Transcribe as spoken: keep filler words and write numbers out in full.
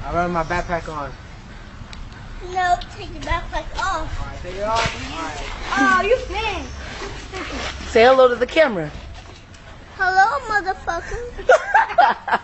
I run my backpack on. No, take your backpack off. Alright, take it off. Alright. Oh, you fan. Say hello to the camera. Hello, motherfucker.